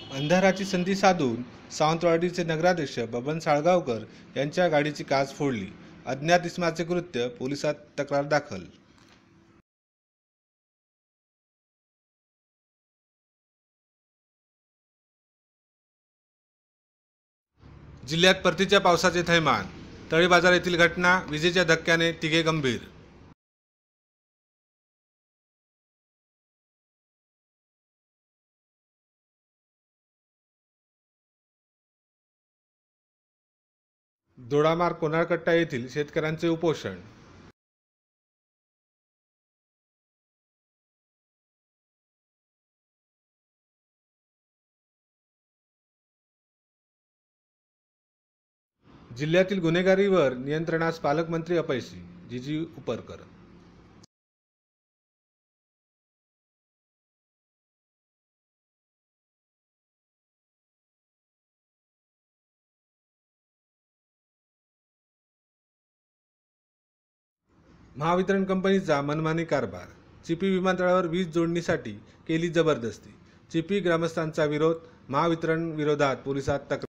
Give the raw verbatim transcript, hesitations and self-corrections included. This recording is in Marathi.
अंधाराची संधी साधून सावंतवाडीचे नगराध्यक्ष बबन साळगावकर यांच्या गाडीची काच फोडली. अज्ञात इसमाचे कृत्य, पोलिसात तक्रार दाखल. जिल्ह्यात परतीच्या पावसाचे थैमान. तळी बाजार येथील घटना, विजेच्या धक्क्याने तिघे गंभीर. दोडामार्ग कोणाळकट्टा येथील शेतकऱ्यांचे उपोषण. जिल्ह्यातील गुन्हेगारीवर नियंत्रणास पालकमंत्री अपयशी, जीजी उपरकर. महावितरण कंपनीचा मनमानी कारभार. चिपी विमानतळावर वीज जोडणीसाठी केली जबरदस्ती. चिपी ग्रामस्थांचा विरोध. महावितरण विरोधात पोलिसात तक्रार.